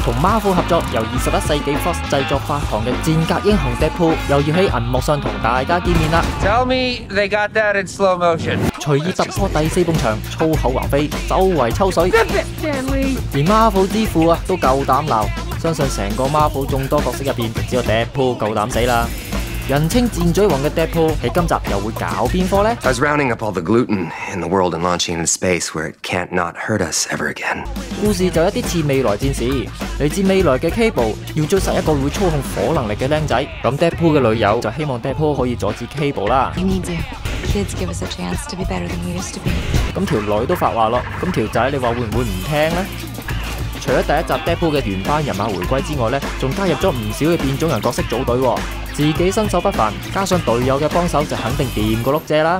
同 Marvel 合作，由21世紀 Fox 製作發行嘅戰格英雄 Deadpool 又要喺銀幕上同大家見面啦。 Tell me they got that in slow motion。 隨意突破第4埲牆，粗口橫飛，周圍抽水，連 Marvel 之父啊都夠膽鬧。相信成個 Marvel 眾多角色入邊，只有 Deadpool 夠膽死啦。人稱箭嘴王嘅 Deadpool 喺今集又會搞邊科呢？ I was rounding up all the gluten in the world and launching into space where it can't not hurt us ever again。 故事就有啲似未來戰士，嚟自未來嘅 Cable 要追殺一個會操控火能力嘅僆仔，咁 Deadpool 嘅女友就希望 Deadpool 可以阻止 Cable 啦。 Kids give us a chance to be better than we used to be。 咁條女都發話咯，咁條仔你話會唔會唔聽呢？除咗第一集 Deadpool 嘅原班人馬回歸之外呢，仲加入咗唔少嘅變種人角色組隊喎。自己身手不凡，加上隊友嘅幫手，就肯定掂過碌蔗啦。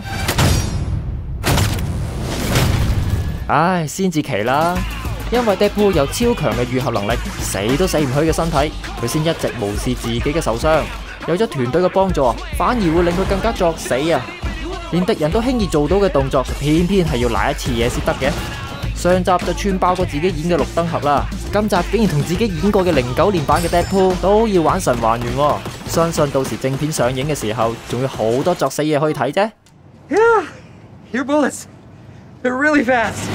唉，先至奇啦，因為 Deadpool 有超強嘅愈合能力，死都死唔去嘅身體，佢先一直無視自己嘅受傷。有咗團隊嘅幫助，反而會令佢更加作死啊！連敵人都輕易做到嘅動作，偏偏係要賴一次嘢先得嘅。上集就串爆過自己演嘅綠燈俠啦，今集竟然同自己演過嘅09年版嘅 Deadpool 都要玩神還原喎！相信到時正片上映嘅時候，仲有好多作死嘢可以睇啫。 Yeah, your bullets, they're really fast.